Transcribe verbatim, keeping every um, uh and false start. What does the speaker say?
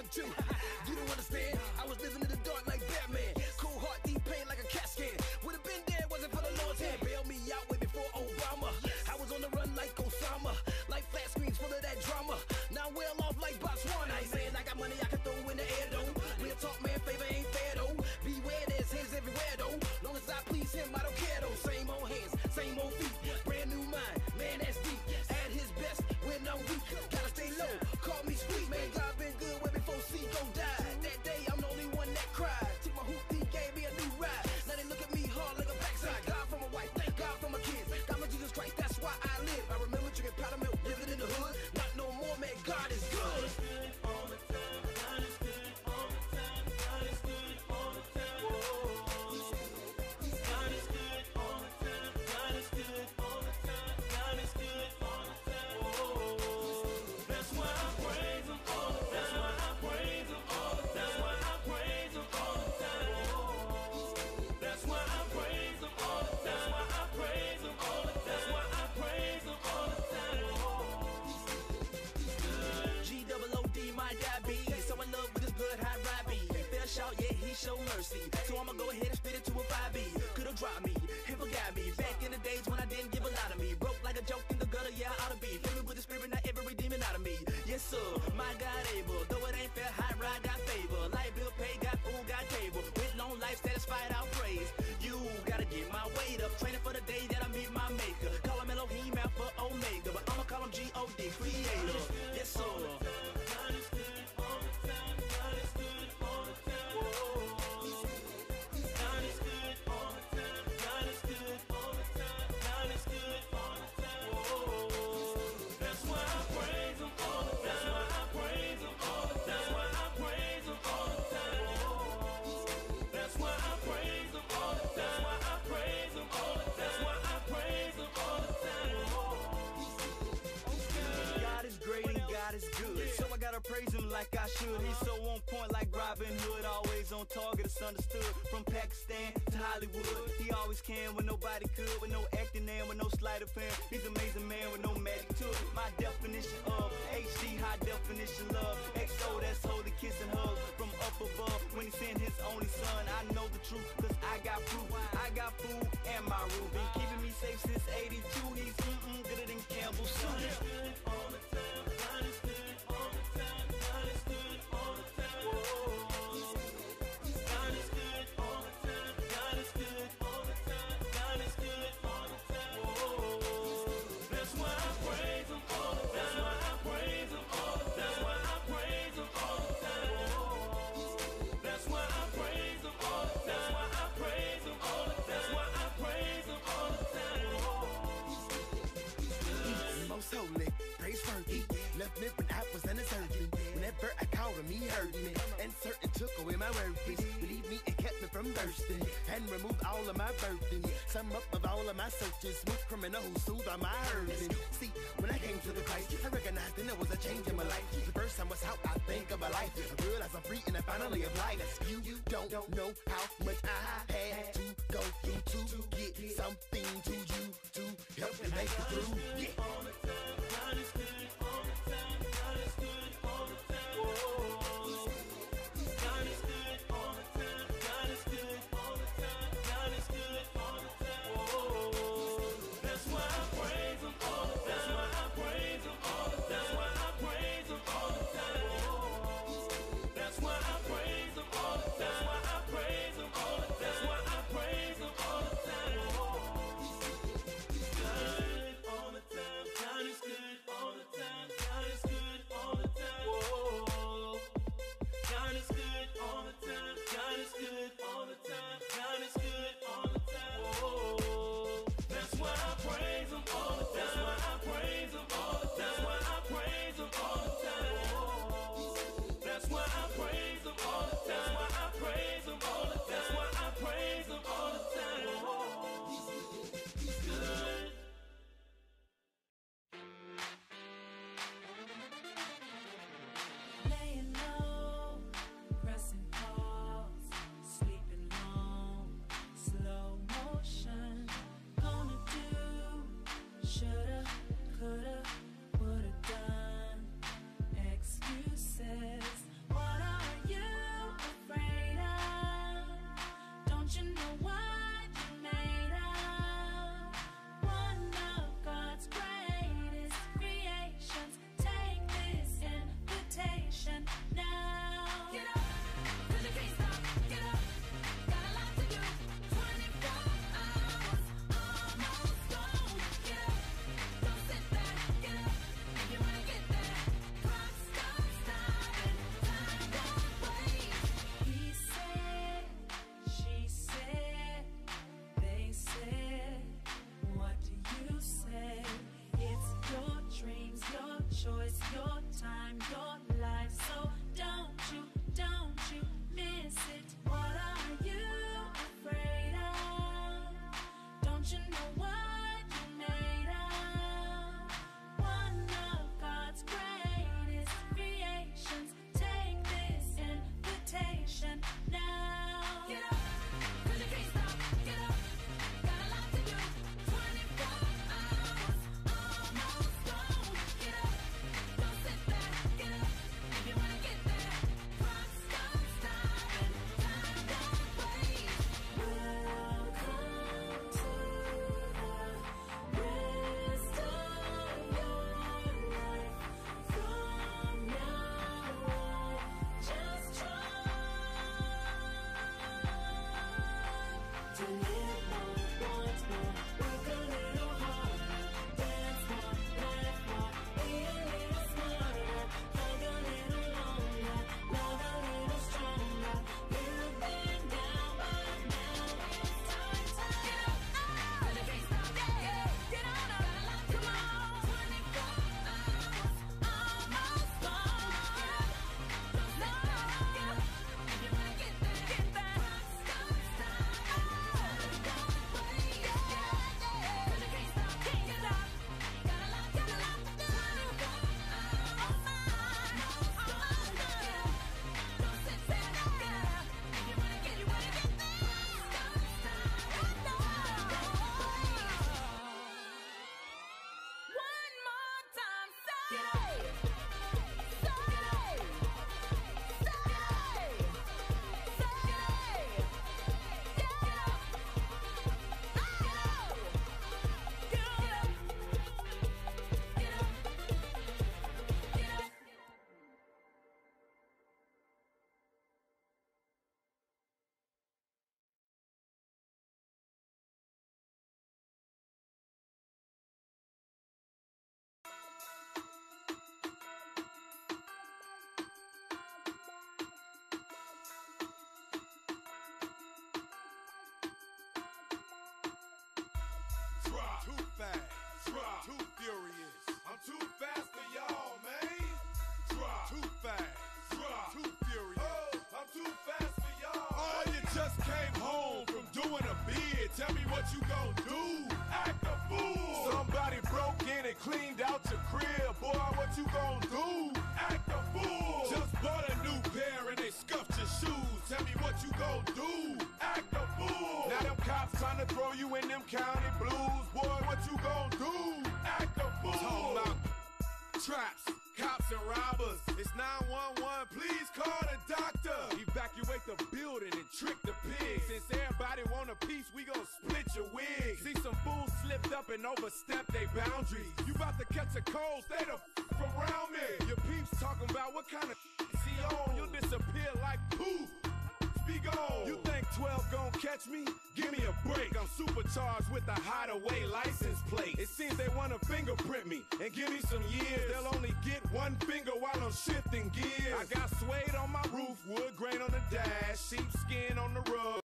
too. You don't understand, I was living in the dark like Batman. Cold heart, deep pain like a cat scan. Would've been there, wasn't for the Lord's hand. Bailed me out way before Obama. I was on the run like Osama. Like flat screens full of that drama. Now I'm well off like Botswana. I ain't saying I got money I can throw in the air though. Real talk, man, favor ain't fair though. Beware, there's hands everywhere though. Long as I please him, I don't care though. Same old hands, same old feet. Brand new mind, man, that's deep. At his best when I'm weak. Gotta stay low, call me sweet. Man, God been good way before Seago died. That day, I'm the only one that cried. Took my hoopty, gave me a new ride. Now they look at me hard like a backside. God for my wife, thank God for my kids. God for Jesus Christ, that's why I live. I remember drinking powder milk, living in the hood. Not no more, man, God is good. God is good all the time. God is good all the time. God is good all the time. God is good all the time. God is good all the time. God is good all the time. That's why I praise him all the time. That's why I praise him all the time. That's why I praise him all the time. That's why I praise him all the time. That's why I praise him all the time. That's why I praise him all the time. G double O D, my diabetes. So in love with his blood, hot Robbie. Fell short, yeah, he showed mercy. So I'ma go ahead and spit it to a five B. Could've dropped me, he forgot me. Back in the days when I didn't give a lot of me. Broke like a joke in the gutter, yeah, I oughta be. Filled with the spirit, not every demon out of me. Yes, sir, my God able. Though it ain't fair, hot ride got favor. Light bill paid, got food, got cable. With long life, satisfied, I'll praise. You gotta get my weight up. Training for the day that I meet my maker. Call him Elohim, Alpha, Omega. But I'ma call him G O D, creator. Yes, sir. God is good all the time. God is good all the time. God is good all the time. God is good all the time. God is good all the time. That's why I praise him all the time. That's why I praise him all the time. That's why I praise him all the time. That's why I praise him all the time. That's why I praise him all the time. That's why I praise him all the time. God is great and God is good, so I gotta praise him like I should. He's so on point like Robin Hood, always on target, it's understood. From Pakistan to Hollywood, he always can when nobody could. With no acting and with no sleight of hand, he's an amazing man with no magic to it. My definition of H D, high definition love. X O, that's holy kiss and hug from up above. When he sent his only son, I know the truth, cause I got proof. I got food and my roof, been keeping me safe since eighty-two. He's mm-mm gooder than Campbell's soup. God is good all the time. God is good all the time. God is good all the time. God is good all the time. God is good all the time. God is good all the time. That's why I praise him all the time. That's why I praise him all the time. That's why I praise him all the time. That's why I praise him all the time. That's why I praise him all the time. That's why I praise him all the time. Most holy, praiseworthy. Left me when I was uncertain. Whenever I called him, he heard me. And certain took away my worries. Believed me and kept me from bursting. And removed all of my burdens. Sum up of all of my searches. Smooth criminal who soothed all my hurting. See, when I came to the Christ, I recognized that there was a change in my life. The first time was how I think of my life. I realized I'm free and I finally have life. You, you don't know how much I had to go through to get something to you to help me make it through. Yeah. All the time, God is good all the time. God is good all the time. God is good all the time. God is good all the time. God is good all the time. That's why I praise him all the time. That's why I praise him all the time. That's why I praise him all the time. That's why I praise him all the time. That's why I praise him all the time. That's why I praise him all the time. God is good all the time. God is good all the time. God too furious. I'm too fast for y'all, man. Drop. Too fast. Drop. Too furious. Oh, I'm too fast for y'all. Oh, you just came home from doing a bid. Tell me what you gon' do. Act a fool. Somebody broke in and cleaned out your crib. Boy, what you gon' do? Act a fool. Just bought a new pair and they scuffed your shoes. Tell me what you gon' do. Act a fool. Now them cops trying to throw you in them county blues. Boy, what you gon' do? Act a fool. Talking about traps, cops and robbers. It's nine one one, please call the doctor. Evacuate the building and trick the pigs. Since everybody want a piece, we gon' split your wig. See some fools slipped up and overstepped their boundaries. You about to catch a cold, stay the f around me. Your peeps talking about what kind of is he on. You'll disappear like poof. Be gone. You think twelve gon' catch me? Give me a break. I'm supercharged with a hideaway license plate. It seems they wanna fingerprint me and give me some years. They'll only get one finger while I'm shifting gears. I got suede on my roof, wood grain on the dash, sheepskin on the rug.